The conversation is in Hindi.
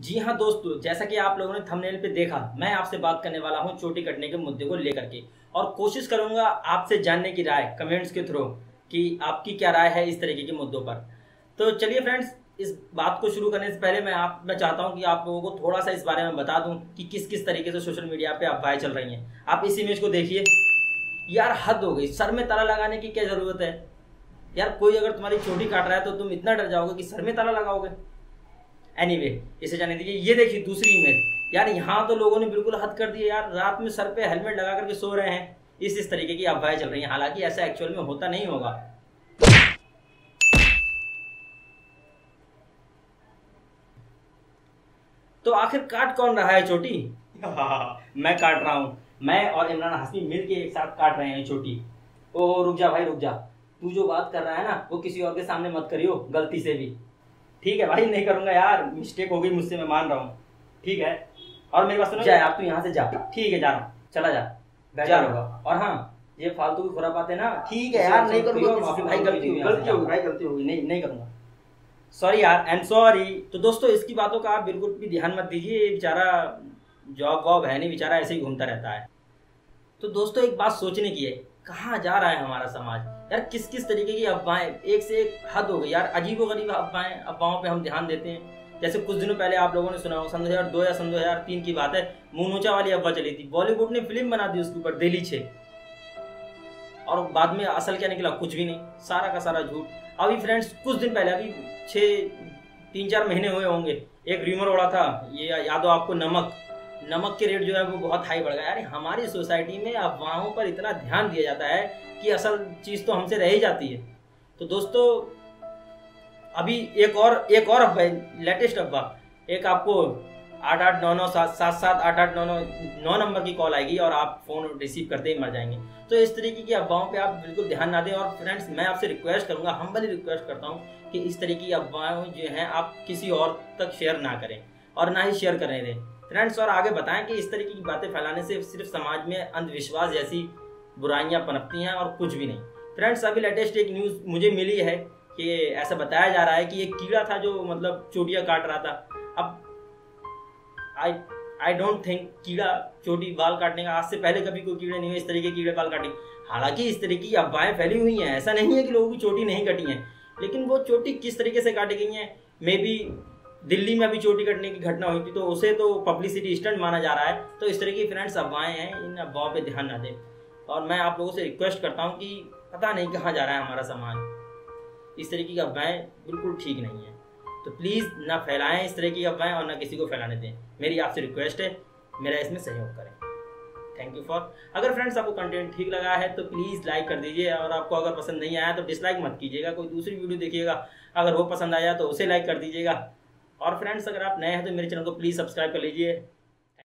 जी हाँ दोस्तों, जैसा कि आप लोगों ने थंबनेल पे देखा, मैं आपसे बात करने वाला हूँ चोटी कटने के मुद्दे को लेकर के। और कोशिश करूंगा आपसे जानने की राय कमेंट्स के थ्रू कि आपकी क्या राय है इस तरीके के मुद्दों पर। तो चलिए फ्रेंड्स, इस बात को शुरू करने से पहले मैं चाहता हूँ कि आप लोगों को थोड़ा सा इस बारे में बता दूं कि किस किस तरीके से सोशल मीडिया पे अफवाहें चल रही हैं। आप इस इमेज को देखिए यार, हद हो गई। सर में ताला लगाने की क्या जरूरत है यार? कोई अगर तुम्हारी चोटी काट रहा है तो तुम इतना डर जाओगे कि सर में ताला लगाओगे? एनीवे, इसे जाने दीजिए। ये देखिए दूसरी इमेज। यार यहाँ तो लोगों ने बिल्कुल हद कर दी यार, रात में सर पे हेलमेट लगा करके सो रहे हैं। इस तरीके की अफवाहें चल रही हैं, हालांकि ऐसा एक्चुअल में होता नहीं होगा। तो आखिर काट कौन रहा है चोटी? मैं काट रहा हूँ। मैं और इमरान हाशमी मिलके एक साथ काट रहे हैं चोटी। ओ रुक जा भाई, रुक जा। तू जो बात कर रहा है ना, वो किसी और के सामने मत करियो गलती से भी। ठीक है भाई, नहीं करूंगा यार, मिस्टेक हो गई मुझसे, मैं मान रहा हूँ। ठीक है, और मेरी बात सुनो। जा आप, तू यहाँ से जा। ठीक है, जा रहा हूँ, चला जा जा होगा। और हाँ, ये फालतू की खुरापाते ना, ठीक है यार, नहीं करूंगा। माफी भाई, गलती होगी भाई, गलती होगी। नहीं करूंगा, सॉरी यार, आई एम सॉरी। तो दोस्तों, इसकी बातों का आप बिल्कुल भी ध्यान मत दीजिए। बेचारा जॉब वॉब है नहीं, बेचारा ऐसे ही घूमता रहता है। तो दोस्तों, एक बात सोचने की है, कहाँ जा रहा है हमारा समाज यार? किस किस तरीके की अफवाहें, एक से एक हद हो गई यार। अजीबोगरीब अफवाहों पे हम ध्यान देते हैं। जैसे कुछ दिनों पहले आप लोगों ने सुना हो, सन 2002 या सन 2003 की बात है, मुंह नोचा वाली अफवाह चली थी। बॉलीवुड ने फिल्म बना दी उसके ऊपर, दिल्ली 6। और बाद में असल क्या निकला? कुछ भी नहीं, सारा का सारा झूठ। अभी फ्रेंड्स, कुछ दिन पहले, अभी 3-4 महीने हुए होंगे, एक र्यूमर उड़ा था, ये याद हो आपको, नमक के रेट जो है वो बहुत हाई बढ़ गया। यार हमारी सोसाइटी में अफवाहों पर इतना ध्यान दिया जाता है कि असल चीज तो हमसे रह ही जाती है। तो दोस्तों, अभी एक और अफवाह, लेटेस्ट अफवाह, एक आपको 8899777889 नंबर की कॉल आएगी और आप फोन रिसीव करते ही मर जाएंगे। तो इस तरीके की अफवाहों पे आप बिल्कुल ध्यान ना दें। और फ्रेंड्स, मैं आपसे रिक्वेस्ट करूंगा, हम्बली रिक्वेस्ट करता हूं कि इस तरीके की अफवाहें जो हैं आप किसी और तक शेयर ना करें और ना ही शेयर करने दें फ्रेंड्स। और आगे बताएं कि इस तरीके की बातें फैलाने से सिर्फ समाज में अंधविश्वास जैसी बुराइयां पनपती हैं और कुछ भी नहीं। फ्रेंड्स, अभी लेटेस्ट एक न्यूज मुझे मिली है कि ऐसा बताया जा रहा है कि एक कीड़ा था जो मतलब चोटियां काट रहा था। अब आई डोंट थिंक कीड़ा चोटी बाल काटने का, आज से पहले कभी कोई कीड़े नहीं हुए इस तरीके के कीड़े बाल काटे। हालांकि इस तरीके की अफवाहें फैली हुई हैं, ऐसा नहीं है कि लोगों की चोटी नहीं कटी है, लेकिन वो चोटी किस तरीके से काटी गई है, मे बी दिल्ली में अभी चोटी कटने की घटना हुई थी तो उसे तो पब्लिसिटी स्टंट माना जा रहा है। तो इस तरह की फ्रेंड्स अफवाहें हैं, इन अफवाहों पे ध्यान ना दें। और मैं आप लोगों से रिक्वेस्ट करता हूं कि पता नहीं कहाँ जा रहा है हमारा समाज। इस तरीके की अफवाहें बिल्कुल ठीक नहीं है, तो प्लीज़ ना फैलाएं इस तरह की अफवाहें और ना किसी को फैलाने दें। मेरी आपसे रिक्वेस्ट है, मेरा इसमें सहयोग करें। Thank you for. अगर फ्रेंड्स आपको कंटेंट ठीक लगा है तो प्लीज़ लाइक कर दीजिए, और आपको अगर पसंद नहीं आया तो डिसलाइक मत कीजिएगा, कोई दूसरी वीडियो देखिएगा, अगर वो पसंद आया तो उसे लाइक कर दीजिएगा। और फ्रेंड्स, अगर आप नए हैं तो मेरे चैनल को प्लीज़ सब्सक्राइब कर लीजिए।